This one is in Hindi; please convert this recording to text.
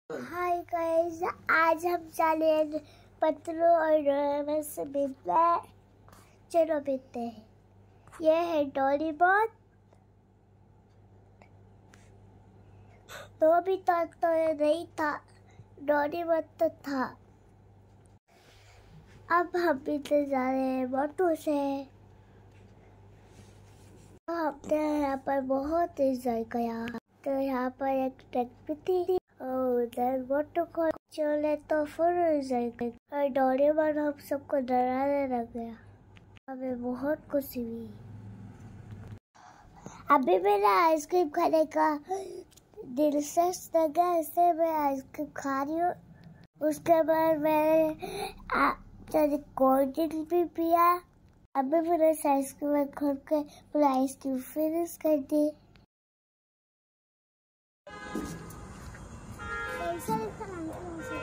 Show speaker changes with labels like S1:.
S1: हाय गाइस, आज हम चले पतलू और डोरेमोन से मिलने। चलो मिलते हैं। ये है डोरेमोन। नोबिता तो नहीं था, डोरेमोन तो था। अब हम मिलने जा रहे हैं मोटू से। हमने यहाँ पर बहुत एंजॉय किया। तो यहाँ पर एक ट्रक भी थी और उधर मोटू को चले तो फुल एंजॉय किया। और डोरेमोन हम सबको डराने लग गया। हमें बहुत खुशी हुई। अभी मेरा आइसक्रीम खाने का दिल से लगा, इसलिए मैं आइसक्रीम खा रही हूँ। उसके बाद मैंने कोल्ड ड्रिंक भी पिया। अभी मैंने आइसक्रीम खोल के पूरा आइसक्रीम फिनिश कर दी। कैसा लगता है?